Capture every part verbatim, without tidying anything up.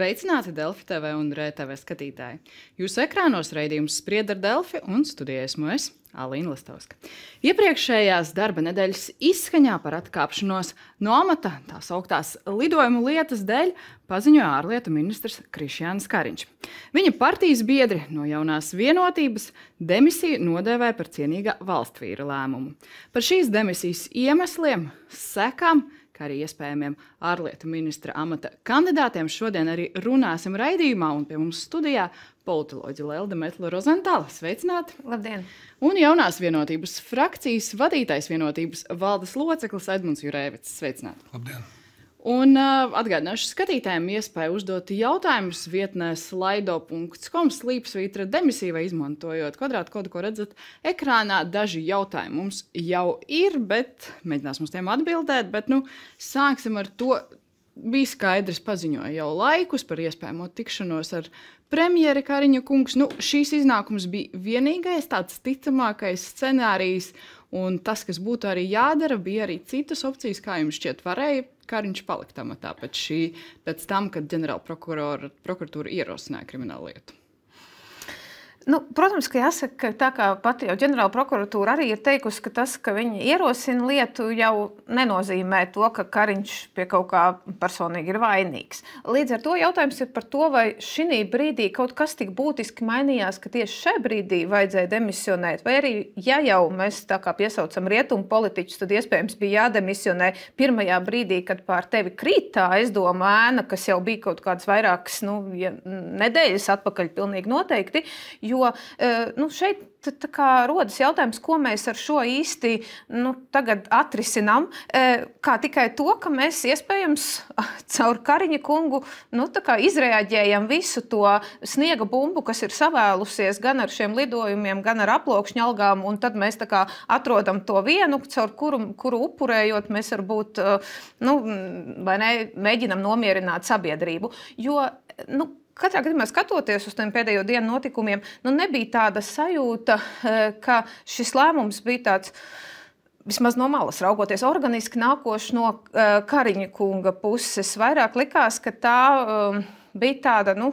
Sveicināti Delfi T V un R T V skatītāji. Jūsu ekrānos raidījums Spried ar Delfi un studijā esmu es, Alīna Listovska. Iepriekšējās darba nedēļas izskaņā par atkāpšanos no amata tās augtās lidojumu lietas dēļ paziņoja ārlietu ministrs Krišjānis Kariņš. Viņa partijas biedri no Jaunās vienotības demisiju nodēvēja par cienīga valstvīra lēmumu. Par šīs demisijas iemesliem, sekām, kā arī iespējamiem ārlietu ministra amata kandidātiem šodien arī runāsim raidījumā, un pie mums studijā politoloģe Lelde Metla-Rozentāla. Sveicināti! Labdien! Un Jaunās vienotības frakcijas vadītājs vienotības valdes loceklis Edmunds Jurēvics. Sveicināti! Labdien! Un uh, atgādināšu skatītājiem iespēju uzdot jautājumus vietnē slido punkts com slīpsvītra demisija vai izmantojot kvadrātu kodu, ko redzat ekrānā. Daži jautājumi mums jau ir, bet mēģināsim uz tiem atbildēt. Bet, nu, sāksim ar to. Bija skaidrs, paziņoja jau laikus par iespējamo tikšanos ar premjeri Kariņa kungs. Nu, šīs iznākums bija vienīgais tāds ticamākais scenārijs, un tas, kas būtu arī jādara, bija arī citas opcijas, kā jums šķiet varēja Kariņš palikt amatā pēc, šī, pēc tam, kad ģenerāla prokuratūra ierosināja kriminālu lietu. Nu, protams, ka jāsaka, ka tā kā pati jau ģenerāla prokuratūra arī ir teikusi, ka tas, ka viņi ierosina lietu, jau nenozīmē to, ka Kariņš pie kaut kā personīgi ir vainīgs. Līdz ar to jautājums ir par to, vai šī brīdī kaut kas tik būtiski mainījās, ka tieši šajā brīdī vajadzēja demisionēt, vai arī, ja jau mēs tā kā piesaucam rietumu politiķus, tad iespējams bija jādemisionē pirmajā brīdī, kad pār tevi krīt tā aizdoma ēna, kas jau bija kaut kādas vairākas nu, ja, nedēļas atpakaļ pilnīgi noteikti, jo Jo nu, šeit tā kā rodas jautājums, ko mēs ar šo īsti nu, tagad atrisinām, kā tikai to, ka mēs iespējams caur Kariņa kungu nu, tā kā izreaģējam visu to sniega bumbu, kas ir savēlusies gan ar šiem lidojumiem, gan ar aploksņa algām, un tad mēs tā kā atrodam to vienu, caur kuru, kuru upurējot mēs varbūt nu, vai ne, mēģinam nomierināt sabiedrību. Jo, nu, katrā gadījumā skatoties uz tiem pēdējo dienu notikumiem, nu nebija tāda sajūta, ka šis lēmums bija tāds, vismaz no malas raugoties, organiski nākoši no Kariņa kunga puses. Vairāk likās, ka tā um, bija tāda nu,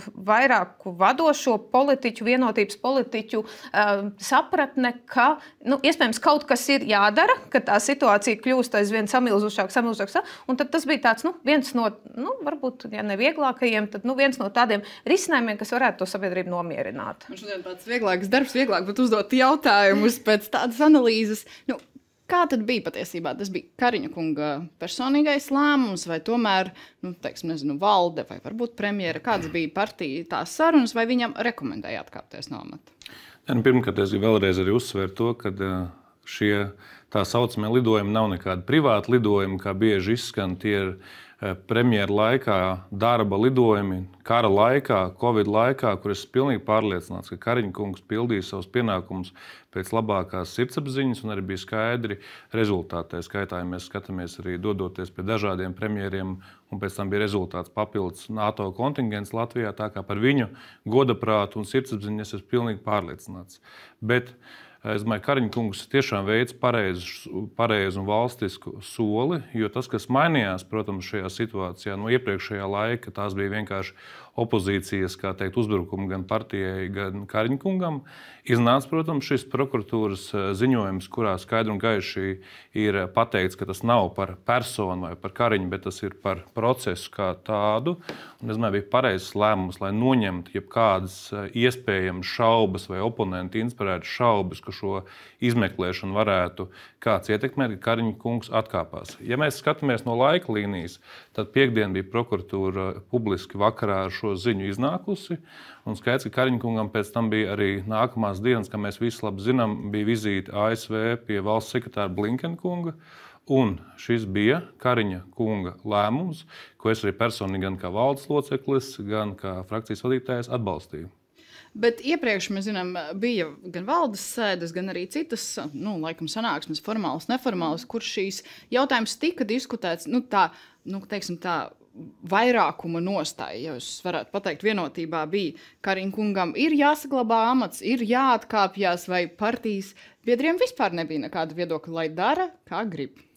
vairāku vadošo politiķu, vienotības politiķu um, sapratne, ka nu, iespējams kaut kas ir jādara, ka tā situācija kļūst aizvien samilzušāk, samilzušāk, un tad tas bija tāds nu, viens no, nu, varbūt, ja ne vieglākajiem, tad nu, viens no tādiem risinājumiem, kas varētu to sabiedrību nomierināt. Un šodien tāds vieglāks darbs, vieglāk pat uzdot jautājumus pēc tādas analīzes. Nu, kā tad bija patiesībā? Tas bija Kariņa kunga personīgais lēmums, vai tomēr, nu, teiksim, nezinu, valde, vai varbūt premjera, kāds bija partija tās sarunas, vai viņam rekomendēja atkāpties no amata? Ja, nu, pirmkārt, es gribu vēlreiz arī uzsvērt to, ka šie tā saucamie lidojumi nav nekādi privāti lidojumi, kā bieži izskan, tie ir premjera laikā darba lidojumi, kara laikā, Covid laikā, kur es pilnīgi pārliecināts, ka Kariņa kungs pildīja savus pienākumus pēc labākās sirdsapziņas un arī bija skaidri rezultāti. Tā skaitā, ja mēs skatāmies arī dodoties pie dažādiem premjeriem, un pēc tam bija rezultāts papildus NATO kontingents Latvijā, tā kā par viņu godaprātu un sirdsapziņu es esmu pilnīgi pārliecināts. Bet es domāju, Kariņa kungs tiešām veids pareizu, pareizu un valstisku soli, jo tas, kas mainījās, protams, šajā situācijā no iepriekšējā laika, tās bija vienkārši opozīcijas, kā teikt, uzbrukumi gan partijai, gan Kariņa kungam. Iznāca, protams, šis prokuratūras ziņojums, kurā skaidri un gaiši ir pateikts, ka tas nav par personu vai par Kariņu, bet tas ir par procesu kā tādu. Un, es domāju, bija pareizs lēmums, lai noņemtu jebkādas iespējamas šaubas vai oponenti inspirētas šaubas, ka šo izmeklēšanu varētu kāds ietekmēt, ka Kariņa kungs atkāpās. Ja mēs skatāmies no laika līnijas, tad piekdien bija prokuratūra publiski vakarā ar šo ziņu iznākusi, un skaidrs, ka Kariņa kungam pēc tam bija arī nākamās dienas, kā mēs visi labi zinām, bija vizīte A S V pie valsts sekretāra Blinkena kunga, un šis bija Kariņa kunga lēmums, ko es arī personīgi gan kā valdes loceklis, gan kā frakcijas vadītājs atbalstīju. Bet iepriekš, mēs zinām, bija gan valdes sēdes, gan arī citas, nu, laikam sanāksmes, formālas, neformālas, kur šīs jautājums tika diskutēts, nu, tā, nu, teiksim tā, vairākuma nostāja, ja es varētu pateikt, vienotībā bija Kariņa kungam ir jāsaglabā amats, ir jāatkāpjas, vai partijas biedriem vispār nebija nekāda viedokļa, lai dara, kā grib.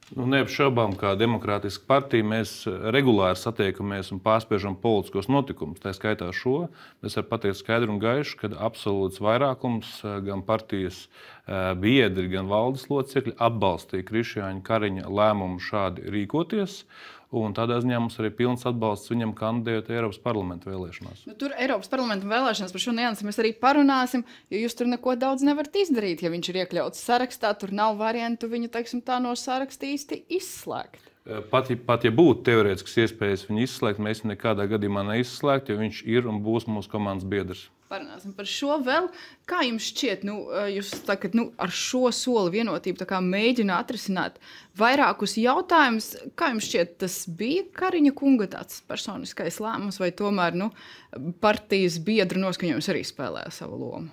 Nu, neapšaubām, kā demokrātiska partija, mēs regulāri satiekamies un pārspiežam politiskos notikumus. Tā skaitā šo. Mēs varam pateikt skaidri un gaiši, ka absolūts vairākums gan partijas biedri, gan valdes locekļi atbalstīja Krišjāņa Kariņa lēmumu šādi rīkoties. Un tādā ziņā mums arī pilns atbalsts viņam kandidēt Eiropas parlamenta vēlēšanās. Nu, tur Eiropas parlamenta vēlēšanās par šo niansi mēs arī parunāsim, jo jūs tur neko daudz nevarat izdarīt. Ja viņš ir iekļauts sarakstā, tur nav variantu viņu, teiksim, tā no saraksta īsti izslēgt. Pat, pat ja būtu teorētisks iespējas viņu izslēgt, mēs viņu nekādā gadījumā neizslēgt, jo viņš ir un būs mūsu komandas biedrs. Parunāsim par šo vēl. Kā jums šķiet, nu, jūs sakat, nu, ar šo soli vienotību tā kā mēģina atrisināt vairākus jautājumus. Kā jums šķiet, tas bija Kariņa kunga tāds personiskais lēmums, vai tomēr nu, partijas biedru noskaņojums arī spēlēja savu lomu?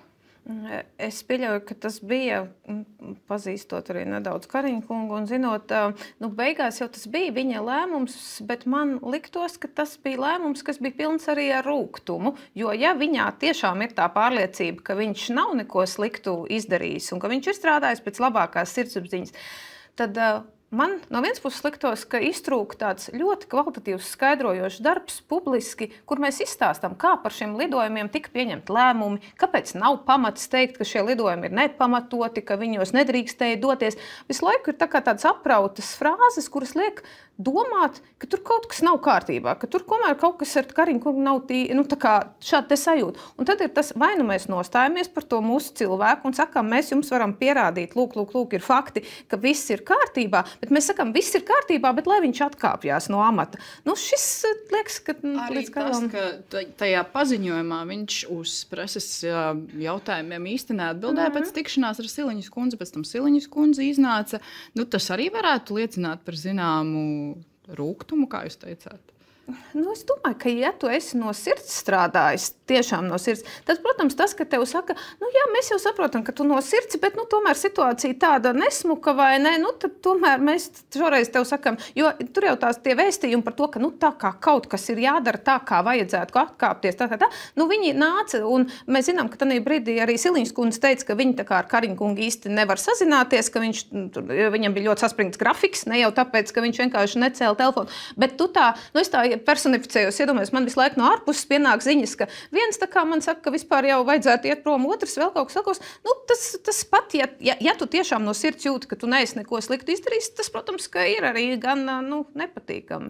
Es pieļauju, ka tas bija, pazīstot arī nedaudz Kariņa kungu un zinot, nu, beigās jau tas bija viņa lēmums, bet man liktos, ka tas bija lēmums, kas bija pilns arī ar rūgtumu, jo ja viņā tiešām ir tā pārliecība, ka viņš nav neko sliktu izdarījis un ka viņš ir strādājis pēc labākās sirdsapziņas, tad man no vienas puses liktos, ka iztrūk tāds ļoti kvalitatīvs skaidrojošs darbs publiski, kur mēs izstāstam, kā par šiem lidojumiem tika pieņemti lēmumi, kāpēc nav pamats teikt, ka šie lidojumi ir nepamatoti, ka viņos nedrīkstēja doties. Visu laiku ir tā kā tādas aprautas frāzes, kuras liek domāt, ka tur kaut kas nav kārtībā, ka tur tomēr kaut kas ar Kariņu kungu nav tī, nu, tā kā šādi te sajūta. Un tad ir tas, vai nu mēs nostājamies par to mūsu cilvēku un sakām, mēs jums varam pierādīt, lūk, lūk, lūk, ir fakti, ka viss ir kārtībā, bet mēs sakām, viss ir kārtībā, bet lai viņš atkāpjās no amata. Nu, šis liekas, ka arī līdz galam... tas, ka tajā paziņojumā viņš uz preses jautājumiem īsti neatbildēja mm-hmm. pēc tikšanās ar Siliņas kundzi, pēc tam Siliņas kundze iznāca. Nu, tas arī varētu liecināt par zināmu rūgtumu, kā jūs teicāt. Nu, es domāju, ka, ja tu esi no sirds strādājis, tiešām no sirds, tad, protams, tas, ka tev saka, nu jā, mēs jau saprotam, ka tu no sirds, bet, nu, tomēr situācija tāda nesmuka vai ne, nu, tad tomēr mēs šoreiz tev sakam, jo tur jau tās tie vēstījumi par to, ka, nu, tā kā kaut kas ir jādara tā, kā vajadzētu atkāpties, tā, tā, tā, nu, viņi nāca, un mēs zinām, ka tanī brīdī arī Siliņas kundze teica, ka viņi tā kā ar Kariņu kungu īsti nevar sazināties, ka viņš, viņam bija ļoti saspringts grafiks, ne jau tāpēc, ka viņš vienkārši necēla telefonu, bet tu tā, nu, es tā personificējos, iedomājos, man visu laiku no ārpuses pienāk ziņas, ka viens tā kā man saka, ka vispār jau vajadzētu iet prom, otrs vēl kaut kas sakos. Nu, tas, tas pat, ja, ja, ja tu tiešām no sirds jūti, ka tu neesi neko sliktu izdarījis, tas, protams, ka ir arī gan, nu, nepatīkami.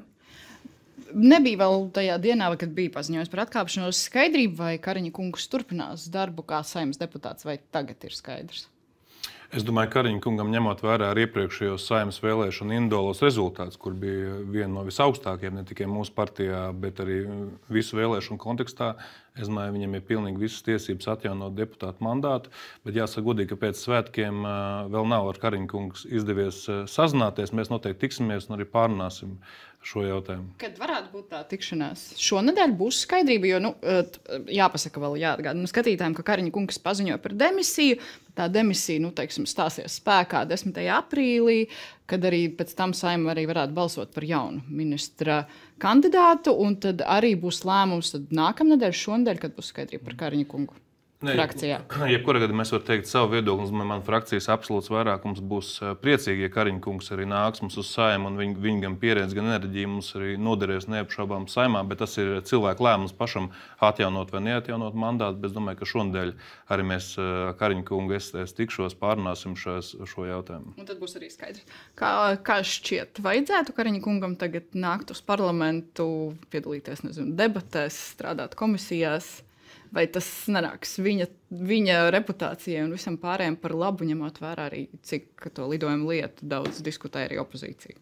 Nebija vēl tajā dienā, kad bija paziņojums par atkāpšanos skaidrību, vai Kariņa kungs turpinās darbu kā Saeimas deputāts, vai tagad ir skaidrs? Es domāju, ka Kariņa kungam ņemot vērā ar iepriekšējos Saeimas vēlēšanu individuālos rezultātus, kur bija viena no visaugstākajiem ne tikai mūsu partijā, bet arī visu vēlēšanu kontekstā, es domāju, viņam ir pilnīgi visas tiesības atjaunot deputātu mandātu, bet jāsaka godīgi, ka pēc svētkiem vēl nav ar Kariņa kungs izdevies sazināties. Mēs noteikti tiksimies un arī pārunāsim šo jautājumu. Kad varētu būt tā tikšanās? Šonedēļ būs skaidrība, jo, nu, jāpasaka vēl jāatgādina skatītājiem, ka Kariņa kungs paziņoja par demisiju. Tā demisija, nu, teiksim, stāsies spēkā desmitajā aprīlī, kad arī pēc tam Saeima arī varētu balsot par jaunu ministra kandidātu, un tad arī būs lēmums tad nākamnedēļ, šonedēļ, kad būs skaidrība par Kariņa kungu. Ne, jebkurā gadījumā mēs varam teikt savu viedokli, un man frakcijas absolūts vairākums būs priecīgi, ja Kariņa kungs arī nāks mums uz Saeimu, un viņa, viņa gan pieredze, gan enerģija mums arī noderēs neapšaubām Saeimā, bet tas ir cilvēku lēmums pašam atjaunot vai neatjaunot mandātu, bet es domāju, ka šonedēļ arī mēs Kariņa kungu es, es tikšos, pārunāsim šos, šo jautājumu. Un tad būs arī skaidrs. Kā, kā šķiet, vajadzētu Kariņa kungam tagad nākt uz parlamentu, piedalīties, nezinu, debatēs, strādāt komisijās? Vai tas nenāks viņa, viņa reputācijai un visam pārējiem par labu, ņemot vērā arī, cik to lidojumu lietu daudz diskutē arī opozīcija?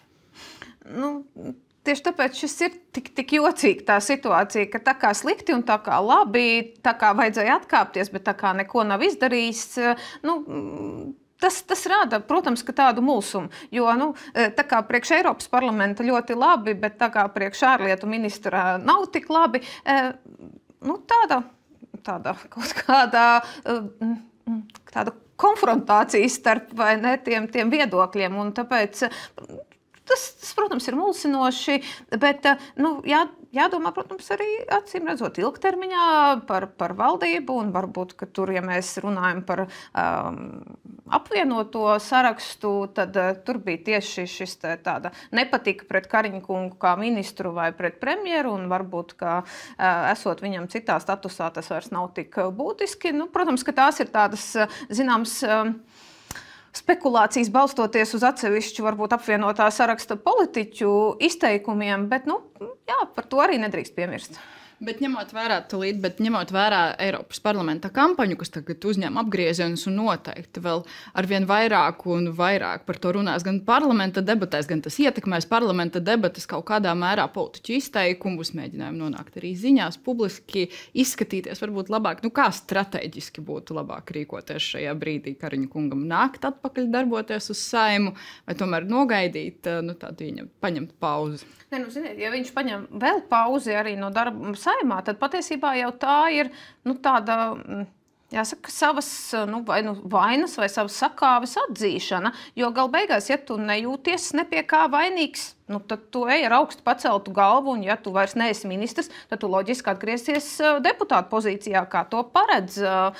Nu, tieši tāpēc šis ir tik, tik jocīgi tā situācija, ka tā kā slikti un tā kā labi, tā kā vajadzēja atkāpties, bet tā kā neko nav izdarījis, nu, Tas, tas rāda, protams, ka tādu mulsumu, jo nu, tā kā priekš Eiropas parlamenta ļoti labi, bet tā kā priekš ārlietu ministra nav tik labi, nu, tāda, tāda kaut kādā tāda konfrontācija starp vai ne, tiem, tiem viedokļiem, un tāpēc tas, tas, protams, ir mulsinoši, bet nu, jā, jādomā, protams, arī acīm redzot ilgtermiņā par, par valdību, un varbūt, ka tur, ja mēs runājam par um, apvienoto sarakstu, tad uh, tur bija tieši šis tā, tāda nepatika pret Kariņa kungu kā ministru vai pret premjeru, un varbūt, ka uh, esot viņam citā statusā, tas vairs nav tik būtiski. Nu, protams, ka tās ir tādas, zināms, um, spekulācijas balstoties uz atsevišķu, varbūt apvienotā saraksta politiķu izteikumiem, bet, nu, jā, par to arī nedrīkst piemirst. Bet ņemot vērā tūlīt, bet ņemot vērā Eiropas parlamenta kampaņu, kas tagad uzņem apgriezienus un noteikti vēl arvien vairāk un vairāk par to runās gan parlamenta debatēs, gan tas ietekmēs parlamenta debates kaut kādā mērā politiķu izteikumus, mēģinājumu nonākt arī ziņās, publiski izskatīties varbūt labāk. Nu, kā strateģiski būtu labāk rīkoties šajā brīdī Kariņa kungam nākt atpakaļ darboties uz Saimu vai tomēr nogaidīt, nu, tādu ieņemt, paņemt pauzi? Ne, nu, ziniet, ja viņš paņem vēl pauzi arī no darba Saimā, tad patiesībā jau tā ir, nu, tāda, jāsaka, savas, nu, vai nu vainas vai savas sakāves atzīšana, jo gal beigās, ja tu nejūties ne pie kā vainīgs, nu, tad tu ej ar augstu paceltu galvu, un ja tu vairs neesi ministrs, tad tu loģiski atgriezies deputātu pozīcijā, kā to paredz,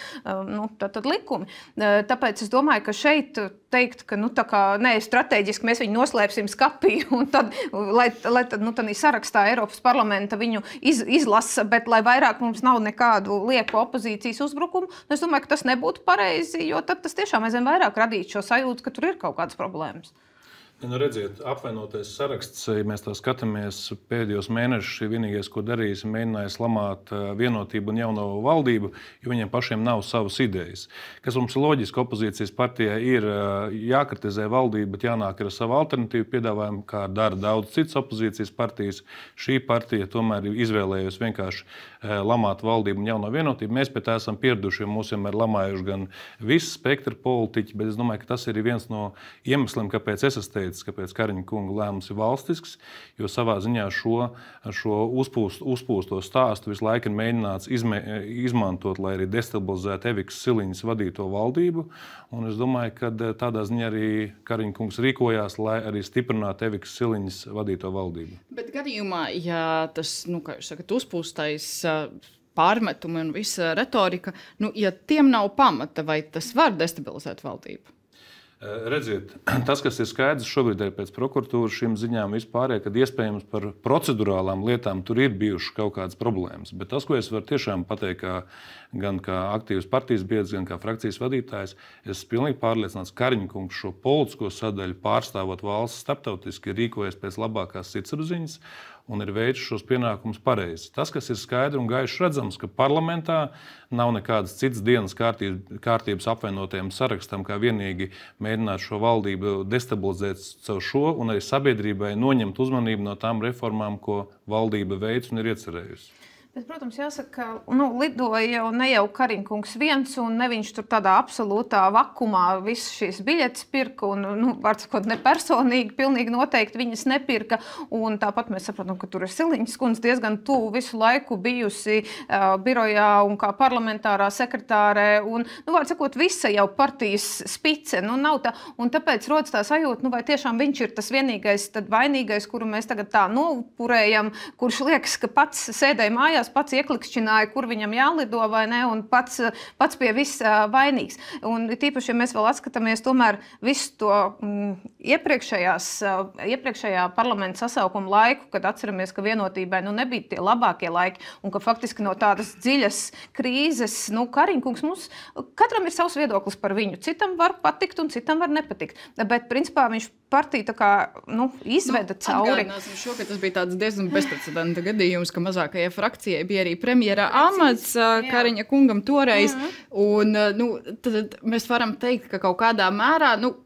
nu, tad, tad likumi. Tāpēc es domāju, ka šeit teikt, ka, nu, tā kā, nē, strateģiski mēs viņu noslēpsim skapī, un tad, lai, lai tad, nu, tad sarakstā Eiropas parlamenta viņu iz, izlasa, bet lai vairāk mums nav nekādu lieku opozīcijas uzbrukumu, nu, es domāju, ka tas nebūtu pareizi, jo tad tas tiešām aizvien vairāk radīt šo sajūtu, ka tur ir kaut kādas problēmas. Nu, redziet, apvienotais saraksts, ja mēs tā skatāmies pēdējos mēnešus, vienīgais, ko darījis, mēģināja slamāt vienotību un jauno valdību, jo viņiem pašiem nav savas idejas. Kas mums ir loģiski, opozīcijas partijai ir jākritizē valdība, bet jānāk ar savu alternatīvu piedāvājumu, kā dara daudz citas opozīcijas partijas. Šī partija tomēr ir izvēlējusi vienkārši lamāt valdību un jauno vienotību. Mēs pie tā esam pieraduši, jo mūs vienmēr lamājuši gan visi spektra politiķi, bet es domāju, ka tas ir viens no iemesliem, kāpēc es esmu teicis, kāpēc Kariņa kunga lēmums ir valstisks, jo savā ziņā šo, šo uzpūst, uzpūsto stāstu visu laiku ir mēģināts izmē, izmantot, lai arī destabilizētu Evikas Siliņas vadīto valdību. Un es domāju, ka tādā ziņā arī Kariņa kungs rīkojās, lai arī stiprinātu Evikas Siliņas vadīto valdību. Bet gadījumā, ja tas, nu, kā jūs sakat, uzpūstais pārmetumi un visa retorika, nu, ja tiem nav pamata, vai tas var destabilizēt valdību? Redziet, tas, kas ir skaidrs šobrīd arī pēc prokuratūras šīm ziņām vispārēj, kad iespējams par procedurālām lietām tur ir bijušas kaut kādas problēmas. Bet tas, ko es varu tiešām pateikt, kā, gan kā aktīvs partijas biedrs, gan kā frakcijas vadītājs, es esmu pilnīgi pārliecināts, ka Kariņa kungs šo politisko sadaļu pārstāvot valsts starptautiski rīkojas pēc labākās sirdsapziņas un ir veicis šos pienākumus pareizi. Tas, kas ir skaidri un gaiši redzams, ka parlamentā nav nekādas citas dienas kārtības, kārtības apvienotajam sarakstam, kā vienīgi mēģināt šo valdību destabilizēt caur šo un arī sabiedrībai noņemt uzmanību no tām reformām, ko valdība veic un ir iecerējusi. Bet, protams, jāsaka, ka nu, lidoja jau ne jau Kariņa kungs viens, un ne viņš tur tādā absolūtā vakumā visas šīs biļetes pirka, un, nu, var sakot, ne personīgi, pilnīgi noteikti viņas nepirka, un tāpat mēs saprotam, ka tur ir Siliņas kundze diezgan tuvu visu laiku bijusi uh, birojā un kā parlamentārā sekretārē, un, nu, var sakot, visa jau partijas spice, nu, nav tā, un tāpēc rodas tā sajūta, nu, vai tiešām viņš ir tas vienīgais, tad vainīgais, kuru mēs tagad tā nopurējam, kurš liekas, ka pats sēdēja mājās, pats ieklikšķināja, kur viņam jālido vai ne, un pats, pats pie viss vainīgs. Un tīpaši, ja mēs vēl atskatāmies tomēr visu to mm, iepriekšējās, iepriekšējā parlamenta sasaukuma laiku, kad atceramies, ka vienotībai nu, nebija tie labākie laiki, un ka faktiski no tādas dziļas krīzes, nu, Kariņa kungs mums, katram ir savs viedoklis par viņu. Citam var patikt un citam var nepatikt. Bet, principā, viņš partiju tā kā, nu, izveda nu, cauri. Atgādināsim šo, ka tas bija tāds diezgan bezprecedenta gadījums, ka mazākajai frakcijai bija arī premjera amats Kariņa kungam toreiz. Mm-hmm. Un, nu, tad mēs varam teikt, ka kaut kādā mērā, nu,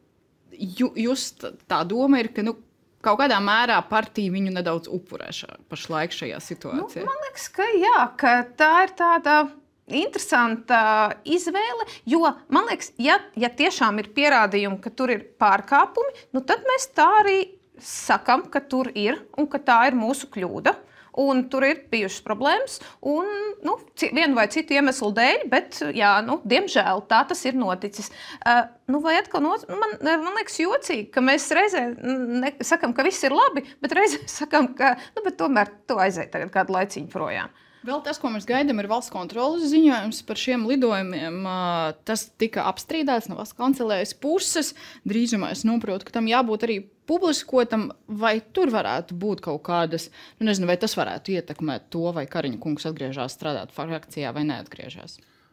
just tā doma ir, ka, nu, kaut kādā mērā partija viņu nedaudz upurē šā, pašlaik šajā situācijā. Nu, man liekas, ka jā, ka tā ir tāda interesanta izvēle, jo, man liekas, ja, ja tiešām ir pierādījumi, ka tur ir pārkāpumi, nu tad mēs tā arī sakam, ka tur ir un ka tā ir mūsu kļūda. un tur ir bijušas problēmas, un nu, vienu vai citu iemeslu dēļ, bet, jā, nu, diemžēl tā tas ir noticis. Uh, nu, vai atkal, no, man, man liekas jocīgi, ka mēs reizē ne, sakam, ka viss ir labi, bet reizē sakam, ka, nu, bet tomēr tu aizēji tagad kādu laiciņu projām. Vēl tas, ko mēs gaidām, ir valsts kontroles ziņojums par šiem lidojumiem. Tas tika apstrīdēts no valsts kancelējas puses. Drīzumā es saprotu, ka tam jābūt arī publiskotam, vai tur varētu būt kaut kādas, nu nezinu, vai tas varētu ietekmēt to, vai Kariņa kungs atgriežas strādāt frakcijā vai neatgriežas.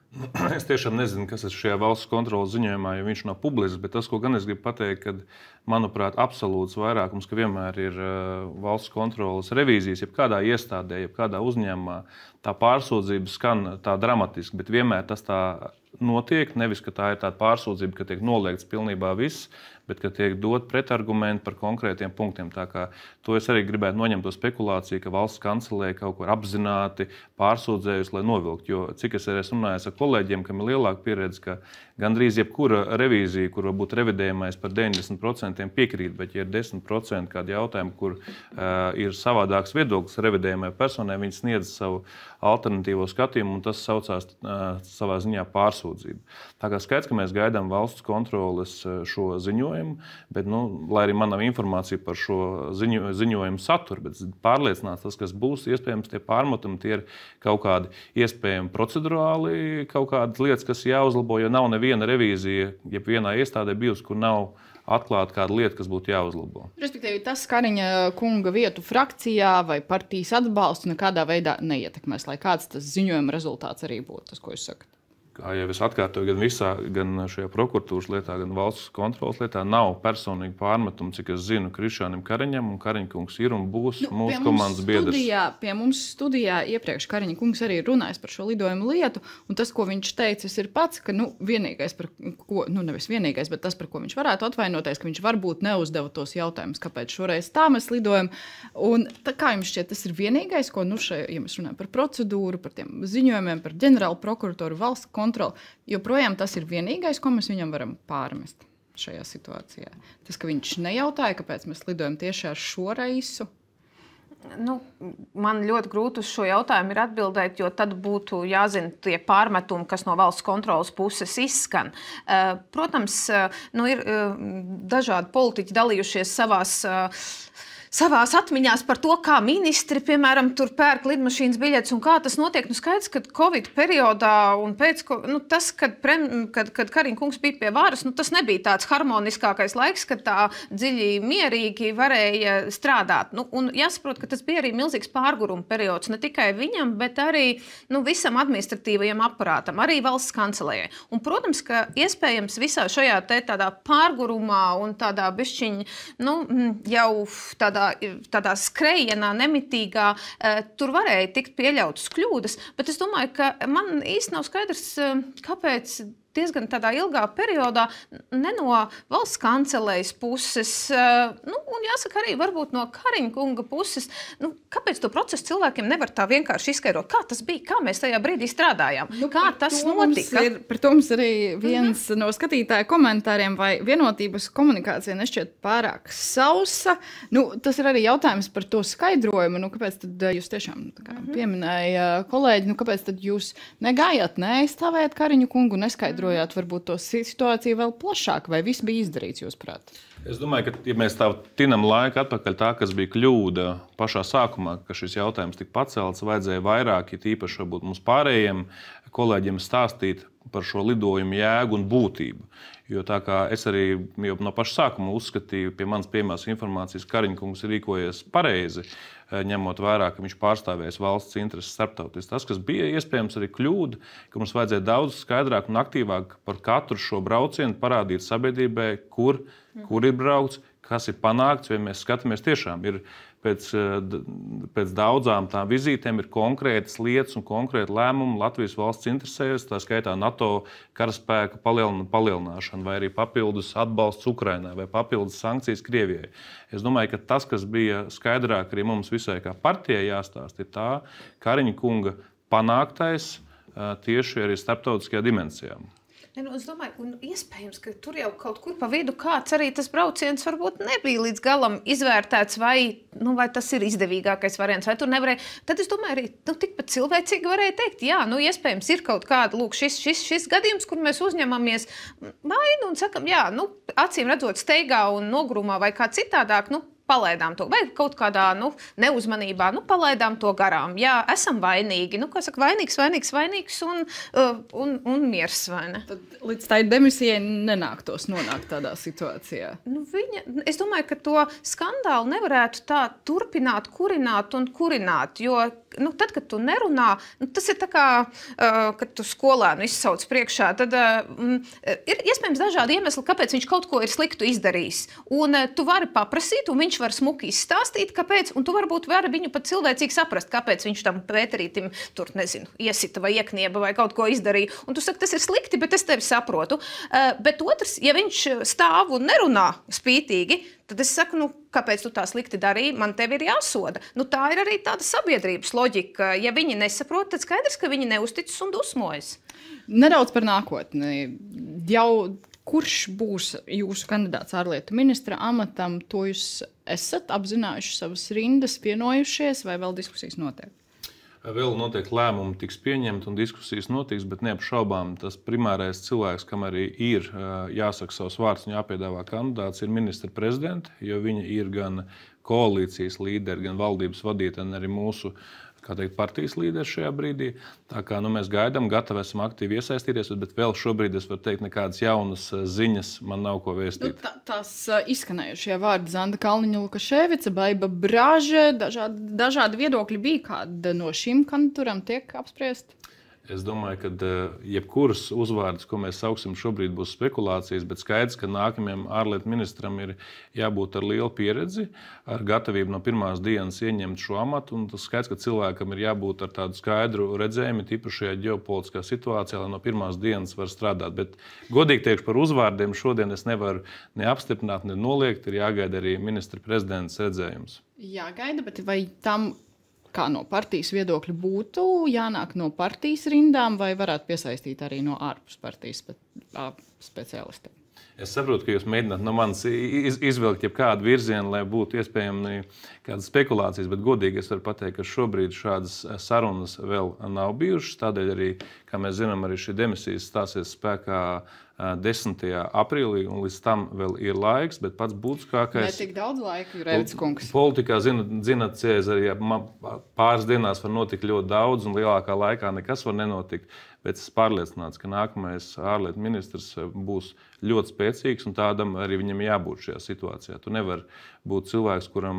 Es tiešām nezinu, kas ir šajā valsts kontroles ziņojumā, jo viņš nav publisks, bet tas, ko gan es gribu pateikt, ka, manuprāt, absolūts vairākums, ka vienmēr ir valsts kontroles revīzijas, jebkādā iestādē, jebkādā uzņēmumā, tā pārsūdzība skan tā dramatiski, bet vienmēr tas tā notiek, nevis, ka tā ir tāda pārsūdzība, ka tiek noliegts pilnībā viss, bet ka tiek dot pretargumenti par konkrētiem punktiem. Tā kā to es arī gribētu noņemt to spekulāciju, ka valsts kancelēja kaut ko apzināti pārsūdzējusi, lai novilkt. Jo cik es arī esmu runājis ar kolēģiem, kam ir lielāka pieredze, ka gandrīz jebkura revīzija, kur varbūt revidējamais par deviņdesmit procentiem piekrīt, bet ja ir desmit procenti kādi jautājumi, kur uh, ir savādāks viedoklis revidējamai personai, viņi sniedz savu alternatīvo skatījumu, un tas saucās uh, savā ziņā pārsūdzību. Tā kā skaidrs, ka mēs gaidām valsts kontroles šo ziņojumu, bet, nu, lai arī man nav informācija par šo ziņo, ziņojumu saturu, bet pārliecināts tas, kas būs, iespējams, tie pārmetumi, tie ir kaut kādi iespējami procedurāli, kaut kādas lietas, kas jāuzlabo, jo nav neviena revīzija, ja vienā iestādē bijusi, kur nav atklāta kāda lieta, kas būtu jāuzlabo. Respektīvi, tas Kariņa kunga vietu frakcijā vai partijas atbalstu nekādā veidā neietekmēs, lai kāds tas ziņojuma rezultāts arī būtu, tas, ko jūs sakat. Kā jau es atkārtoju, gan visā, gan šajā prokuratūras lietā, gan valsts kontrolas lietā nav personīgi pārmetumi, cik es zinu, Krišānam Kariņam, un Kariņa kungs ir un būs nu, mūsu komandas biedrs. Studijā, pie mums studijā iepriekš Kariņa kungs arī runājis par šo lidojumu lietu, un tas, ko viņš teicis, ir pats, ka nu, vienīgais, par ko, nu nevis vienīgais, bet tas, par ko viņš varētu atvainoties, ka viņš varbūt neuzdeva tos jautājumus, kāpēc šoreiz tā mēs lidojam. Un tā, kā jums šķiet, tas ir vienīgais, ko, nu, šai, ja mēs runājam par procedūru, par tiem ziņojumiem, par ģenerālu prokuratoru, valsts kontroli, joprojām tas ir vienīgais, ko mēs viņam varam pārmest šajā situācijā. Tas, ka viņš nejautāja, kāpēc mēs lidojam tieši ar šo reisu. Nu, man ļoti grūti uz šo jautājumu ir atbildēt, jo tad būtu jāzina tie pārmetumi, kas no valsts kontrolas puses izskan. Protams, nu, ir dažādi politiķi dalījušies savās savās atmiņās par to, kā ministri, piemēram, tur pērk lidmašīnas biļetes un kā tas notiek. Nu, skaidrs, ka Covid periodā un pēc, nu, tas, kad, prem, kad, kad Kariņa kungs bija pie varas, nu, tas nebija tāds harmoniskākais laiks, kad tā dziļi mierīgi varēja strādāt. Nu, un jāsaprot, ka tas bija arī milzīgs pārguruma periods, ne tikai viņam, bet arī nu, visam administratīvajam aparātam, arī valsts kancelējai. Un, protams, ka iespējams visā šajā te tādā pārgurumā un tādā bišķiņ, nu, jau tādā tādā skrejienā, nemitīgā, tur varēja tikt pieļautas kļūdas, bet es domāju, ka man īsti nav skaidrs, kāpēc diezgan tādā ilgā periodā ne no valsts kancelējas puses, nu, un jāsaka arī varbūt no Kariņa kunga puses, nu, kāpēc to procesu cilvēkiem nevar tā vienkārši izskaidrot, kā tas bija, kā mēs tajā brīdī strādājām, nu, kā tas notika. Ir, par to mums arī viens mm-hmm. no skatītāja komentāriem, vai vienotības komunikācija nešķiet pārāk sausa. Nu, tas ir arī jautājums par to skaidrojumu, nu, kāpēc tad jūs tiešām tā kā, mm-hmm. pieminēja kolēģi, nu, kāpēc tad jūs negājāt, neaizstāvējāt Kariņu kungu, neskaidrojāt varbūt to situāciju vēl plašāk, vai viss bija izdarīts, jūs prāt? Es domāju, ka, ja mēs tā tinam laiku atpakaļ, tā, kas bija kļūda pašā sākumā, ka šis jautājums tika pacelts, vajadzēja vairāk, ja tīpaši varbūt mums pārējiem kolēģiem stāstīt par šo lidojumu jēgu un būtību. Jo tā kā es arī jau no paša sākuma uzskatīju, pie manas pieejamās informācijas, Kariņa kungs ir rīkojies pareizi, ņemot vērā, ka viņš pārstāvēs valsts intereses starptautiski. Tas, kas bija iespējams arī kļūda, ka mums vajadzēja daudz skaidrāk un aktīvāk par katru šo braucienu parādīt sabiedrībai, kur, kur ir braukts, kas ir panākts, vai mēs skatāmies tiešām. Ir pēc, pēc daudzām tām vizītēm ir konkrētas lietas un konkrēti lēmumi Latvijas valsts interesēs, tā skaitā NATO karaspēka palielināšana, vai arī papildus atbalsts Ukrainai, vai papildus sankcijas Krievijai. Es domāju, ka tas, kas bija skaidrāk arī mums visai kā partijai jāstāst, ir tā Kariņa kunga panāktais tieši arī starptautiskajā dimensijā. Ne, nu, es domāju, un iespējams, ka tur jau kaut kur pa vidu kāds arī tas brauciens varbūt nebija līdz galam izvērtēts, vai, nu, vai tas ir izdevīgākais variants, vai tur nevarēja. Tad es domāju, arī nu, tikpat cilvēcīgi varēja teikt, jā, nu, iespējams, ir kaut kāda, lūk, šis, šis, šis gadījums, kur mēs uzņemamies vainu un sakam, jā, nu, acīm redzot steigā un nogrumā vai kā citādāk, nu, palaidām to, vai kaut kādā nu, neuzmanībā, nu, palaidām to garām. Jā, esam vainīgi. Nu, kā saka, vainīgs, vainīgs, vainīgs un, uh, un, un miers, vai ne? Tad līdz tai demisijai nenāktos nonākt tādā situācijā. Nu, viņa, es domāju, ka to skandālu nevarētu tā turpināt, kurināt un kurināt, jo nu, tad, kad tu nerunā, nu, tas ir tā kā, uh, kad tu skolēnu izsauc priekšā, tad uh, ir iespējams dažādi iemesli, kāpēc viņš kaut ko ir sliktu izdarījis. Un uh, tu vari paprasīt, un viņš var smuki izstāstīt, kāpēc, un tu varbūt vari viņu pat cilvēcīgi saprast, kāpēc viņš tam Pēterītim tur, nezinu, iesita vai ieknieba vai kaut ko izdarīja. Un tu saki, tas ir slikti, bet es tevi saprotu. Uh, bet otrs, ja viņš stāv un nerunā spītīgi, tad es saku, nu, kāpēc tu tā slikti darīji, man tevi ir jāsoda. Nu, tā ir arī tāda sabiedrības loģika. Ja viņi nesaprot, tad skaidrs, ka viņi neusticas un dusmojas. Nedaudz par nākotni. Jau kurš būs jūsu kandidāts ārlietu ministra amatam, to jūs esat apzinājuši savas rindas, vienojušies, vai vēl diskusijas notiek? Vēl noteikti lēmumi tiks pieņemti un diskusijas notiks, bet neapšaubām tas primārais cilvēks, kam arī ir jāsaka savs vārds un jāpiedāvā kandidāts, ir ministra prezidenti, jo viņi ir gan koalīcijas līderi, gan valdības vadītāji, arī mūsu kā teikt, partijas līderis šajā brīdī. Tā kā nu, mēs gaidām, gatavi esam aktīvi iesaistīties, bet vēl šobrīd es varu teikt, nekādas jaunas ziņas man nav ko vēstīt. Nu, tā, tās izskanējušie vārdi Zanda Kalniņa, Lukaševica, Baiba Braže, dažādi, dažādi viedokļi bija, kāda no šīm kandidatūrām tiek apspriest? Es domāju, ka jebkuras uzvārds, ko mēs sauksim šobrīd, būs spekulācijas, bet skaidrs, ka nākamajam ārlietu ministram ir jābūt ar lielu pieredzi, ar gatavību no pirmās dienas ieņemt šo amatu, un tas skaidrs, ka cilvēkam ir jābūt ar tādu skaidru redzējumu, tīpaši šajā ģeopolitiskā situācijā, lai no pirmās dienas var strādāt. Bet godīgi teikšu par uzvārdiem, šodien es nevaru ne apstiprināt, ne noliegt, ir jāgaida arī ministra prezidents redzējums. Jāgaida, bet vai tam kā no partijas viedokļa būtu jānāk no partijas rindām, vai varētu piesaistīt arī no ārpus partijas speciālistiem? Es saprotu, ka jūs mēģināt no manis izvilkt jebkādu virzienu, lai būtu iespējami kādas spekulācijas, bet godīgi es varu pateikt, ka šobrīd šādas sarunas vēl nav bijušas. Tādēļ arī, kā mēs zinām, arī šī demisijas stāsies spēkā desmitajā aprīlī, un līdz tam vēl ir laiks, bet pats būtiskākais... Ne tik daudz laika, Jurēvics kungs. Politikā, zināt, Cēzari, pāris dienās var notikt ļoti daudz, un lielākā laikā nekas var nenotikt, bet es pārliecināts, ka nākamais ārlietu ministrs būs ļoti spēcīgs, un tādam arī viņam jābūt šajā situācijā. Tu nevar būt cilvēks, kuram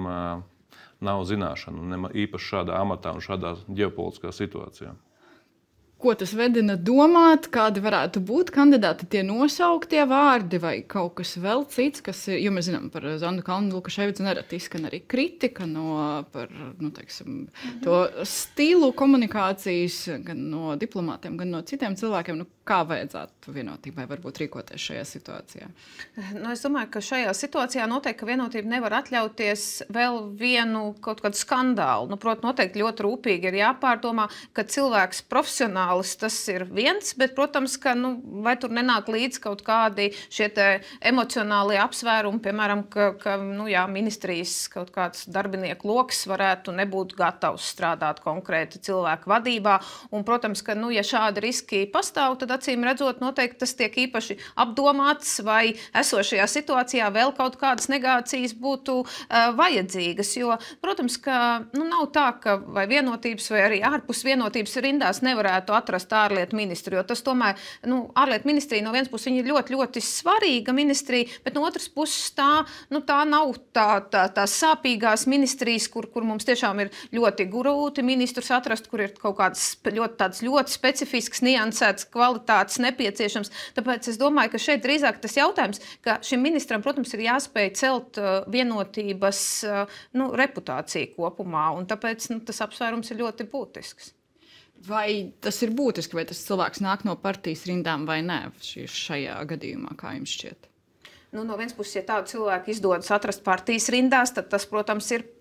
nav zināšanu, īpaši šādā amatā un šādā ģeopolitiskā situācijā. Ko tas vedina domāt, kādi varētu būt kandidāti, tie nosauktie vārdi vai kaut kas vēl cits, kas, jo mēs zinām par Zandu Kalniņu, Lukaševicu nereti izskan arī kritika no, par, nu, teiksim, mm-hmm. to stilu komunikācijas gan no diplomātiem, gan no citiem cilvēkiem. Nu, kā vajadzētu vienotībai varbūt rīkoties šajā situācijā? Nu, es domāju, ka šajā situācijā noteikti, ka vienotība nevar atļauties vēl vienu kaut kādu skandālu. Nu, protams, noteikti ļoti rūpīgi ir jāpārdomā, ka cilvēks profesionālis tas ir viens, bet, protams, ka nu, vai tur nenāk līdz kaut kādi šie te emocionālie apsvērumi, piemēram, ka, ka nu, jā, ministrijas kaut kāds darbinieku loks varētu nebūt gatavs strādāt konkrēti cilvēku vadībā. Un, protams, ka, nu, ja šādi riski pastāv, tad acīm redzot, noteikti tas tiek īpaši apdomāts, vai esošajā situācijā vēl kaut kādas negācijas būtu uh, vajadzīgas. Jo, protams, ka nu, nav tā, ka vai vienotības, vai arī ārpus vienotības rindās nevarētu atrast ārlietu ministru, jo tas tomēr, nu, ārlietu ministrija no vienas puses viņa ir ļoti, ļoti svarīga ministrija, bet no otras puses tā, nu, tā nav tā, tā, tā sāpīgās ministrijas, kur, kur mums tiešām ir ļoti grūti ministrus atrast, kur ir kaut kāds ļoti, tāds ļoti specifisks, niansēts kvalitātes nepieciešams. Tāpēc es domāju, ka šeit drīzāk tas jautājums, ka šim ministram, protams, ir jāspēj celt uh, vienotības uh, nu, reputāciju kopumā, un tāpēc nu, tas apsvērums ir ļoti būtisks. Vai tas ir būtiski, vai tas cilvēks nāk no partijas rindām vai nē šajā gadījumā, kā jums šķiet? Nu, no vienas puses, ja tādu cilvēku izdodas atrast partijas rindās, tad tas, protams, ir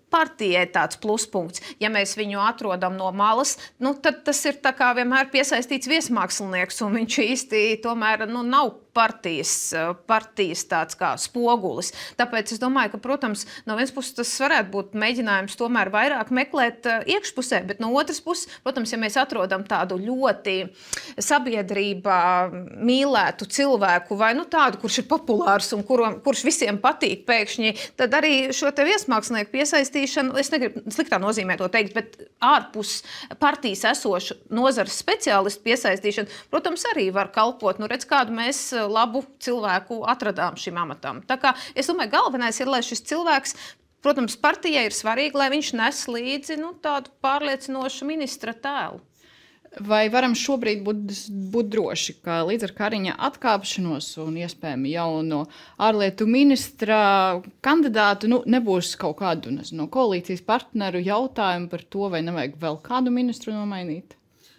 partijai tāds pluspunkts. Ja mēs viņu atrodam no malas, nu, tad tas ir tā kā vienmēr piesaistīts viesmākslinieks, un viņš īsti tomēr nu, nav partijas, partijas tāds kā spogulis. Tāpēc es domāju, ka, protams, no vienas puses tas varētu būt mēģinājums tomēr vairāk meklēt iekšpusē, bet no otras puses, protams, ja mēs atrodam tādu ļoti sabiedrībā mīlētu cilvēku vai nu, tādu, kurš ir populārs un kuru, kurš visiem patīk pēkšņi, tad arī šo te viesmākslinieku piesaistīšanu, es negribu sliktā nozīmē to teikt, bet ārpus partijas esošu nozares speciālistu piesaistīšanu, protams, arī var kalpot. Nu, redz, kādu mēs labu cilvēku atradām šim amatam. Tā kā es domāju, galvenais ir, lai šis cilvēks, protams, partijai ir svarīgi, lai viņš nes līdzi nu, tādu pārliecinošu ministra tēlu. Vai varam šobrīd būt, būt droši, ka līdz ar Kariņa atkāpšanos un iespējami jauno ārlietu ministra kandidātu nu, nebūs kaut kādu nezinu, koalīcijas partneru jautājumu par to, vai nevajag vēl kādu ministru nomainīt?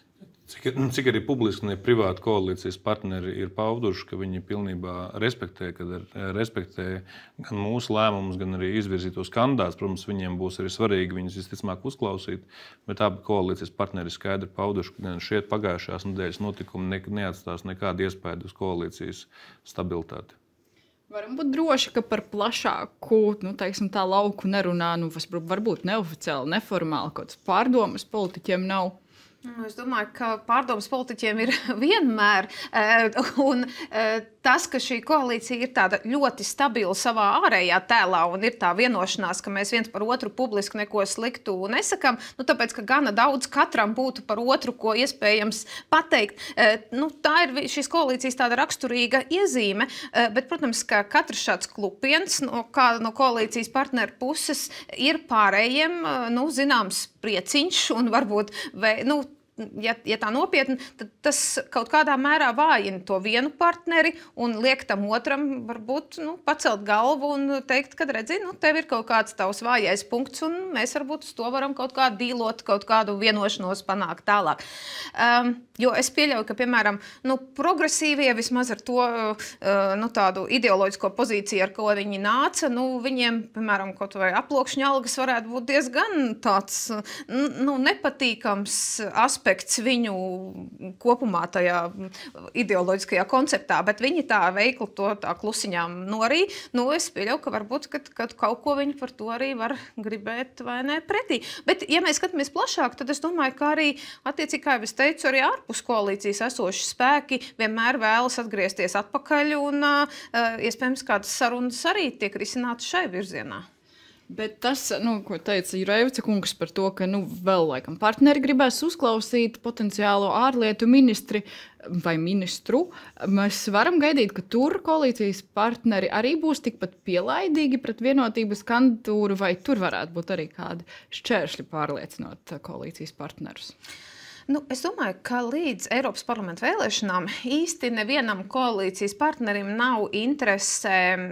Cik, cik arī publiski un privāti koalīcijas partneri ir pauduši, ka viņi pilnībā respektē, kad respektē gan mūsu lēmumus, gan arī izvirzītos kandidātus. Protams, viņiem būs arī svarīgi viņus visticamāk uzklausīt, bet abi koalīcijas partneri skaidri pauduši, ka šie pagājušās nedēļas notikumi ne, neatstās nekādu iespēju uz koalīcijas stabilitāti. Varam būt droši, ka par plašāku nu, teiksim, tā lauku nerunā, nu, varbūt neoficiāli, neformāli, kaut kāds pārdomas politiķiem nav. Es domāju, ka pārdomas politiķiem ir vienmēr. Un tas, ka šī koalīcija ir tāda ļoti stabila savā ārējā tēlā un ir tā vienošanās, ka mēs viens par otru publiski neko sliktu nesakam, nu, tāpēc, ka gana daudz katram būtu par otru, ko iespējams pateikt. Nu, tā ir šīs koalīcijas tāda raksturīga iezīme, bet, protams, ka katrs šāds klupiens no, kā, no koalīcijas partneru puses ir pārējiem, nu, zināms, prieciņš un varbūt, vai, nu, Ja, ja tā nopietni, tad tas kaut kādā mērā vājina to vienu partneri un liek tam otram varbūt nu, pacelt galvu un teikt, ka redzi, nu, tev ir kaut kāds tavs vājais punkts un mēs varbūt uz to varam kaut kādu dīlot, kaut kādu vienošanos panākt tālāk. Um, jo es pieļauju, ka, piemēram, nu, progresīvie vismaz ar to uh, nu, tādu ideoloģisko pozīciju, ar ko viņi nāca, nu, viņiem, piemēram, kaut vai aploksņa algas varētu būt diezgan tāds nu, nepatīkams aspekts viņu kopumā tajā ideoloģiskajā konceptā, bet viņi tā veikli to tā klusiņām norī. Nu, es pieļauju, ka varbūt, kad, kad kaut ko viņi par to arī var gribēt vai ne pretī. Bet, ja mēs skatāmies plašāk, tad es domāju, ka arī, attiecīgi, kā jau es teicu, arī ārpus koalīcijas esoši spēki vienmēr vēlas atgriezties atpakaļ un, uh, iespējams, kādas sarunas arī tiek risinātas šai virzienā. Bet tas, nu, ko teica Jurēvica kungs par to, ka nu, vēl laikam partneri gribēs uzklausīt potenciālo ārlietu ministri vai ministru, mēs varam gaidīt, ka tur koalīcijas partneri arī būs tikpat pielaidīgi pret vienotības kandidatūru, vai tur varētu būt arī kādi šķēršļi pārliecinot koalīcijas partnerus? Nu, es domāju, ka līdz Eiropas parlamenta vēlēšanām īsti nevienam koalīcijas partnerim nav interese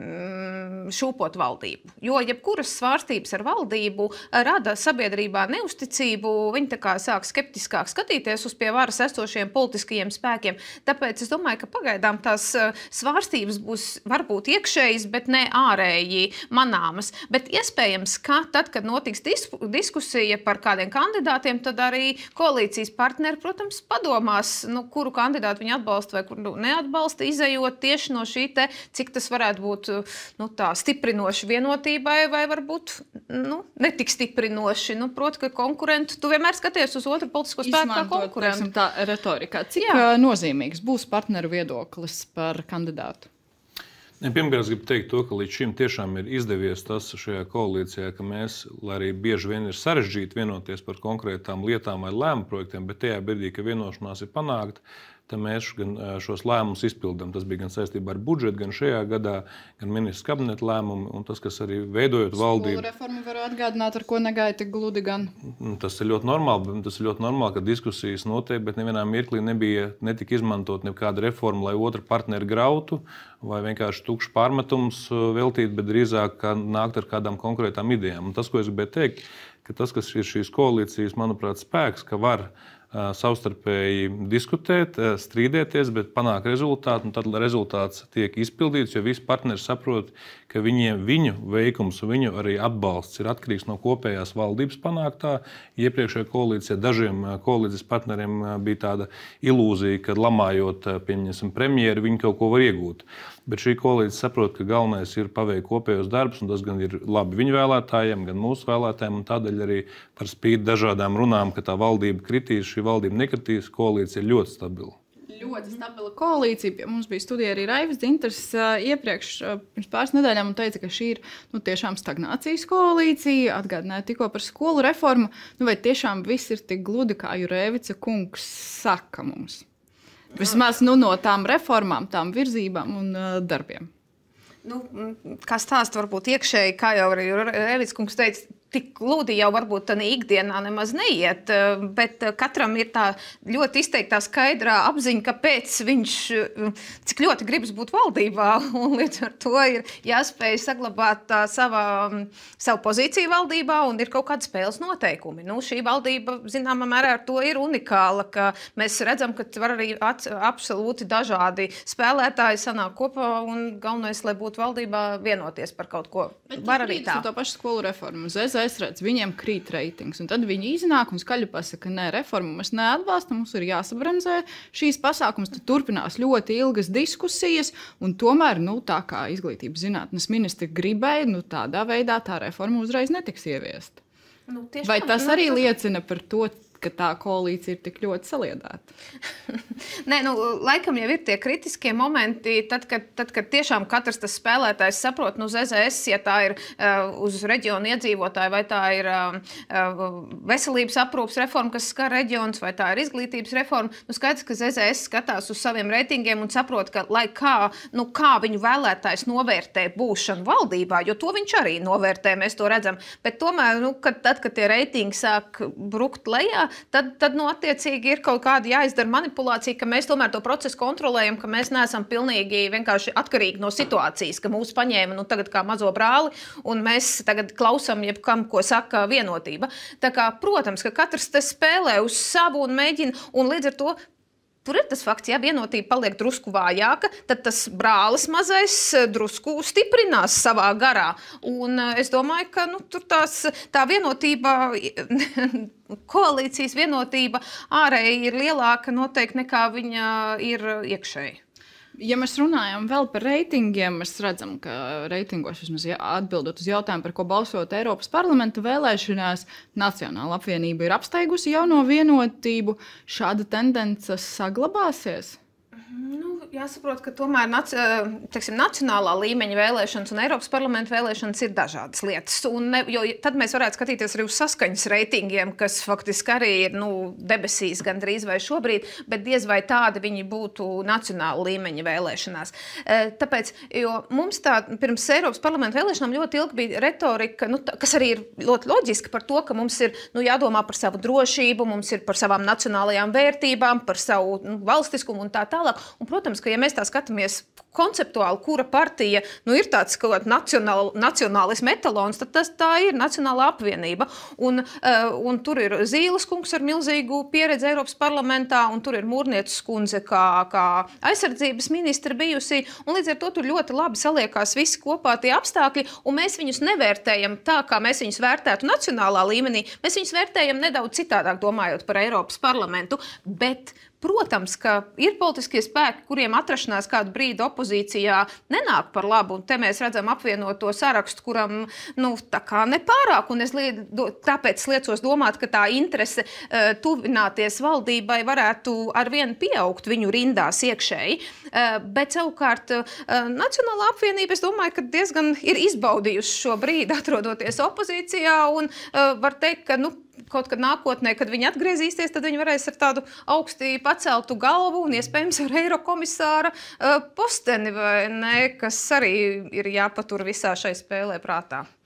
šūpot valdību. Jo jebkuras svārstības ar valdību rada sabiedrībā neusticību, viņi tā kā sāk skeptiskāk skatīties uz pie varas esošiem politiskajiem spēkiem. Tāpēc es domāju, ka pagaidām tās svārstības būs varbūt iekšējas, bet ne ārēji manāmas. Bet iespējams, ka tad, kad notiks diskusija par kādiem kandidātiem, tad arī koalīcijas partneri partneri, protams, padomās, nu, kuru kandidātu viņi atbalsta vai kuru neatbalsta, izejot tieši no šī te, cik tas varētu būt nu, tā, stiprinoši vienotībai vai varbūt nu, netik stiprinoši. Nu, proti, ka konkurentu, tu vienmēr skaties uz otru politisko spēku kā konkurentu. Tā retorikā. Cik Jā. nozīmīgs būs partneru viedoklis par kandidātu? Pirmkārt, es gribu teikt to, ka līdz šim tiešām ir izdevies tas šajā koalīcijā, ka mēs, lai arī bieži vien ir sarežģīti vienoties par konkrētām lietām vai lēmu projektiem, bet tajā brīdī, ka vienošanās ir panākta, tad mēs gan šos lēmumus izpildām. Tas bija gan saistībā ar budžetu, gan šajā gadā, gan ministra kabineta lēmumi, un tas, kas arī veidojot valdību. Skolu reformu varu atgādināt, ar ko negaida tik gludi gan. Tas ir ļoti normāli, tas ir ļoti normāli, ka diskusijas notiek, bet nevienā mirklī nebija netika izmantot nekāda reforma, lai otru partneri grautu, vai vienkārši tukšs pārmetums veltīt, bet drīzāk kā nākt ar kādām konkrētām idejām. Un tas, ko es gribēju teikt, ka tas, kas ir šīs koalīcijas, manuprāt, spēks, ka var savstarpēji diskutēt, strīdēties, bet panākt rezultātu, un tad rezultāts tiek izpildīts, jo visi partneri saprot, ka viņiem, viņu veikums un viņu arī atbalsts ir atkarīgs no kopējās valdības panāktā. Iepriekšējā koalīcijā dažiem koalīcijas partneriem bija tāda ilūzija, ka lamājot, pieņemsim, premjeru, viņi kaut ko var iegūt. Bet šī koalīcija saprot, ka galvenais ir paveikt kopējos darbus, un tas gan ir labi viņu vēlētājiem, gan mūsu vēlētājiem, un tādēļ arī par spīti dažādām runām, ka tā valdība kritīs, šī valdība nekritīs, koalīcija ir ļoti stabila. Ļoti stabila koalīcija. Mums bija studija arī Raivis Dzintars iepriekš, pirms pāris nedēļām, un teica, ka šī ir nu, tiešām stagnācijas koalīcija. Atgādināja tikko par skolu reformu. Nu, vai tiešām viss ir tik gludi, kā Jurevica kungs saka mums? Vismaz nu, no tām reformām, tām virzībām un uh, darbiem. Nu, kā stāst, varbūt iekšēji, kā jau arī Jurevica kungs teica, tik gludi jau varbūt tādā ikdienā nemaz neiet, bet katram ir tā ļoti izteiktā skaidrā apziņa, kāpēc viņš cik ļoti gribas būt valdībā, un līdz ar to ir jāspēj saglabāt tā savā, savu pozīciju valdībā, un ir kaut kādi spēles noteikumi. Nu, šī valdība, zināmā mērā, ar to ir unikāla, ka mēs redzam, ka var arī at, absolūti dažādi spēlētāji sanāk kopā, un galvenais, lai būtu valdībā vienoties par kaut ko. Bet var arī tā. To pašu skolu reformu. Es redzu, viņiem krīt reitings, un tad viņi iznāk un skaļi pasaka, nē, reformu mēs neatbalstam, mums ir jāsabremzē šīs pasākums, tad turpinās ļoti ilgas diskusijas, un tomēr, nu, tā kā izglītības zinātnes ministri gribēja, nu, tādā veidā tā reforma uzreiz netiks ieviesta. Nu, Vai tas arī nu, liecina par to, ka tā koalīcija ir tik ļoti saliedēta? Nē, nu, laikam jau ir tie kritiskie momenti, tad, kad, tad, kad tiešām katrs tas spēlētājs saprot, nu, Z Z S, ja tā ir uh, uz reģionu iedzīvotāji, vai tā ir uh, veselības aprūpas reforma, kas skar reģionus, vai tā ir izglītības reforma, nu, skaidrs, ka Z Z S skatās uz saviem reitingiem un saprot, ka, lai kā, nu, kā viņu vēlētājs novērtē būšanu valdībā, jo to viņš arī novērtē, mēs to redzam, bet tomēr, nu, kad, tad, kad tie reitingi sāk brukt lejā, Tad, tad nu, attiecīgi ir kaut kāda jāizdara manipulācija, ka mēs tomēr to procesu kontrolējam, ka mēs neesam pilnīgi vienkārši atkarīgi no situācijas, ka mūs paņēma nu, tagad kā mazo brāli, un mēs tagad klausam jebkam, ko saka vienotība. Tā kā, protams, ka katrs te spēlē uz savu un mēģina, un līdz ar to tur ir tas fakts, ja vienotība paliek drusku vājāka, tad tas brālis mazais drusku stiprinās savā garā. Un es domāju, ka nu, tur tās, tā vienotība, koalīcijas vienotība ārēji ir lielāka noteikti nekā viņa ir iekšēji. Ja mēs runājam vēl par reitingiem, mēs redzam, ka reitingos, vismaz atbildot uz jautājumu, par ko balsot Eiropas parlamenta vēlēšanās, Nacionāla apvienība ir apsteigusi jauno vienotību. Šāda tendence saglabāsies? Nu, jāsaprot, ka tomēr nac, teiksim, nacionālā līmeņa vēlēšanas un Eiropas parlamenta vēlēšanas ir dažādas lietas. Un ne, jo tad mēs varētu skatīties arī uz saskaņas reitingiem, kas faktiski arī ir nu, debesīs gandrīz vai šobrīd, bet diez vai tādi viņi būtu nacionāla līmeņa vēlēšanās. Tāpēc, jo mums tā pirms Eiropas parlamenta vēlēšanām ļoti ilgi bija retorika, nu, tā, kas arī ir ļoti loģiski par to, ka mums ir nu, jādomā par savu drošību, mums ir par savām nacionālajām vērtībām, par savu nu, valstiskumu un tā tālāk. Un, protams, ka ja mēs tā skatāmies konceptuāli, kura partija nu, ir tāds kaut kāds nacionāl, nacionālisma etalons, tad tas, tā ir Nacionālā apvienība. Un, uh, un tur ir Zīles kungs ar milzīgu pieredzi Eiropas parlamentā, un tur ir Mūrnieces kundze kā, kā aizsardzības ministra bijusi. Un līdz ar to tur ļoti labi saliekās visi kopā tie apstākļi, un mēs viņus nevērtējam tā, kā mēs viņus vērtētu nacionālā līmenī. Mēs viņus vērtējam nedaudz citādāk, domājot par Eiropas parlamentu, bet protams, ka ir politiskie spēki, kuriem atrašanās kādu brīdi opozīcijā nenāk par labu, un te mēs redzam apvienoto sarakstu, kuram nu, tā kā nepārāk, un es lied, tāpēc liecos domāt, ka tā interese uh, tuvināties valdībai varētu arvien pieaugt viņu rindās iekšēji, uh, bet savukārt uh, Nacionālā apvienība, es domāju, ka diezgan ir izbaudījusi šo brīdi, atrodoties opozīcijā, un uh, var teikt, ka nu, kaut kad nākotnē, kad viņi atgriezīsies, tad viņi varēs ar tādu augstī paceltu galvu un iespējams ar eirokomisāra uh, posteni, vai ne, kas arī ir jāpatur visā šai spēlē prātā.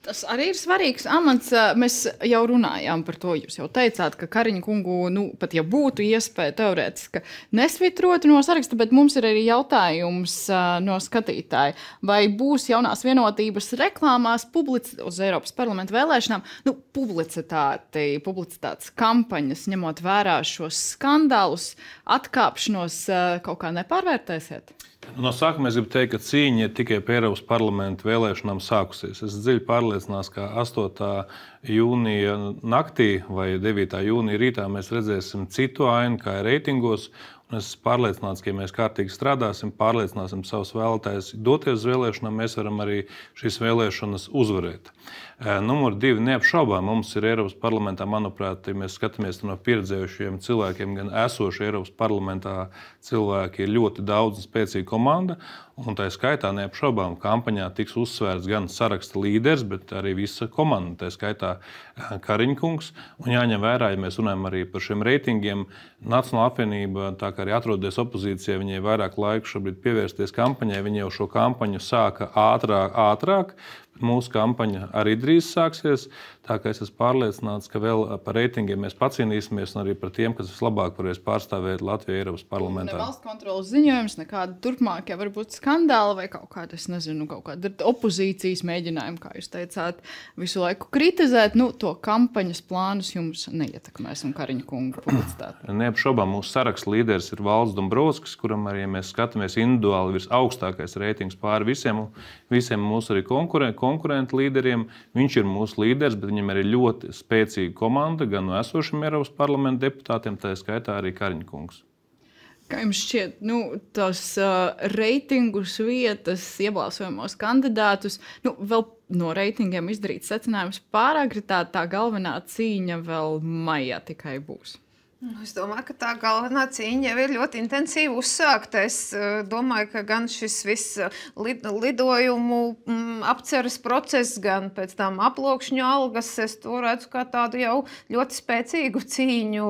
Tas arī ir svarīgs amats. Mēs jau runājām par to. Jūs jau teicāt, ka Kariņa kungu, nu, pat ja būtu iespēja teorētiski nesvitrot no saraksta, bet mums ir arī jautājums no skatītāja. Vai būs jaunās vienotības reklāmās publici- uz Eiropas parlamenta vēlēšanām nu, publicitāti, publicitātes kampaņas, ņemot vērā šos skandālus, atkāpšanos, kaut kā nepārvērtēsiet? No sākuma es gribu teikt, ka cīņa ir tikai pie Eiropas parlamenta vēlēšanām sākusies. Es dziļi pārliecināts, ka astotā jūnija naktī vai devītā jūnija rītā mēs redzēsim citu ainu kā reitingos. Un es esmu pārliecināts, ka, ja mēs kārtīgi strādāsim, pārliecināsim savus vēlētājus doties uz vēlēšanām, mēs varam arī šīs vēlēšanas uzvarēt. Numur divi, neapšaubām, mums ir Eiropas parlamentā, manuprāt, ja mēs skatāmies no pieredzējušiem cilvēkiem, gan esoši Eiropas parlamentā cilvēki ir ļoti daudz un spēcīga komanda, un tā skaitā neapšaubām kampaņā tiks uzsvērts gan saraksta līderis, bet arī visa komanda, tā skaitā Kariņa kungs. Un jāņem vērā, ja mēs runājam arī par šiem reitingiem, Nacionālā apvienība, tā kā arī atrodas opozīcijā, viņai vairāk laiku šobrīd pievērsties kampaņai, viņi jau šo kampaņu sāka ātrāk, ātrāk. Mūsu kampaņa arī drīz sāksies, tā kā es esmu pārliecināts, ka vēl par reitingiem mēs pacīnīsimies un arī par tiem, kas vislabāk varēs pārstāvēt Latviju Eiropas parlamentā. Ne valsts kontrolas ziņojums, nekāda turpmākie varbūt skandāli vai kaut kāda, es nezinu, kaut kāda opozīcijas mēģinājuma, kā jūs teicāt, visu laiku kritizēt, nu, to kampaņas plānus jums neietekmēs un Kariņa kungu publicitāti. Neapšaubām mūsu saraksta līderis ir Valdis Dombrovskis, kuram arī, ja mēs skatāmies individuāli, virs augstākais reitings pāri visiem, visiem mūsu arī konkurenti. konkurentu līderiem. Viņš ir mūsu līderis, bet viņam ir ļoti spēcīga komanda gan no esošiem Eiropas parlamenta deputātiem, tā skaitā arī Kariņa kungs. Kā jums šķiet, nu, tos uh, reitingus vietas, iebalsojamos kandidātus, nu, vēl no reitingiem izdarīt secinājums pāragri, tā, tā galvenā cīņa vēl maijā tikai būs? Es domāju, ka tā galvenā cīņa jau ir ļoti intensīvi uzsākta. Es domāju, ka gan šis viss lid, lidojumu m, apceres process, gan pēc tam aplokšņu algas, es to redzu kā tādu jau ļoti spēcīgu cīņu,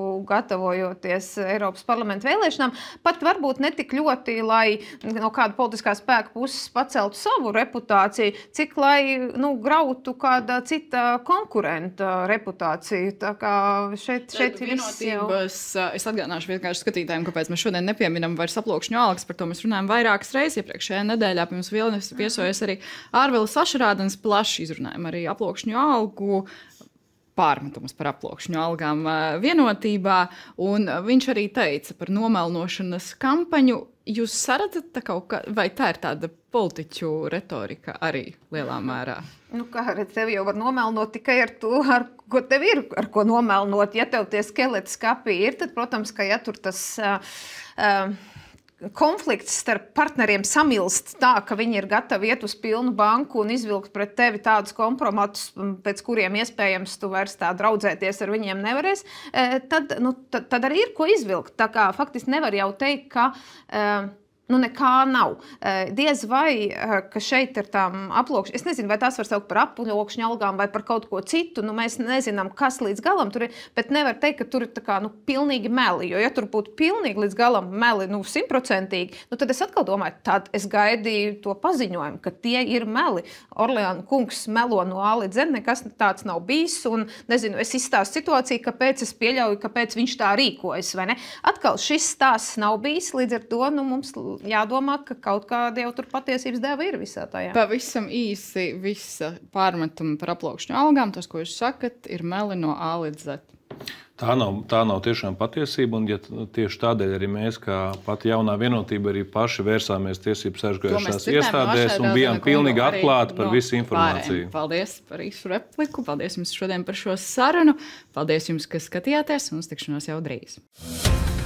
gatavojoties Eiropas parlamenta vēlēšanām. Pat varbūt ne tik ļoti, lai no kāda politiskā spēka puses paceltu savu reputāciju, cik lai nu, grautu kāda cita konkurenta reputāciju. Tā kā šeit, šeit ir viss. Es, es atgādināšu vienkārši skatītājiem, kāpēc mēs šodien nepieminam vairs aplokšņu algas. Par to mēs runājam vairākas reizes. Iepriekšējā nedēļā pie mums Vilnis viesojas arī Ārvilis Ašarādens, plaši izrunājam arī aplokšņu algu, pārmetumus par aplokšņu algām vienotībā. Un viņš arī teica par nomelnošanas kampaņu. Jūs saredzat tā kaut kā, vai tā ir tāda politiķu retorika arī lielā mērā? Nu, kā redz, tev jau var nomelnot tikai ar to, ar ko tev ir, ar ko nomelnot. Ja tev tie skeleti skapī ir, tad, protams, ka ja tur tas uh, uh, konflikts starp partneriem samilst tā, ka viņi ir gatavi iet uz pilnu banku un izvilkt pret tevi tādus kompromatus, pēc kuriem iespējams tu vairs tā draudzēties ar viņiem nevarēs, tad, nu, tad, tad arī ir ko izvilkt. Tā kā faktiski nevar jau teikt, ka uh, nu nekā nav. Diez vai, ka šeit ir tām aplokšņu, es nezinu, vai tās var saukt par aplokšņu algām vai par kaut ko citu, nu mēs nezinām, kas līdz galam tur ir, bet nevar teikt, ka tur ir tā kā, nu, pilnīgi meli, jo ja tur būtu pilnīgi līdz galam meli, nu, simtprocentīgi, nu, tad es atkal domāju, tad es gaidīju to paziņojumu, ka tie ir meli. Orleāna kungs melo no A līdz Z, nekas tāds nav bijis, un, nezinu, es izstāstu situāciju, kāpēc es pieļauju, kāpēc viņš tā rīkojas, vai ne? Atkal šis stāsts nav bijis, līdz ar to, nu, mums jādomā, ka kaut kāda jau tur patiesības deva ir visā tajā. Pavisam īsi visa pārmetuma par aplokšņu algām, tas, ko jūs sakat, ir meli no A līdz Z. Tā nav, tā nav tiešām patiesība, un ja tieši tādēļ arī mēs, kā pati jaunā vienotība, arī paši vērsāmies tiesību sargājošās iestādēs un bijām pilnīgi atklāti par no visu informāciju. Pārējiem. Paldies par īsu repliku, paldies jums šodien par šo sarunu, paldies jums, ka skatījāties, un uz tikšanos jau drīz.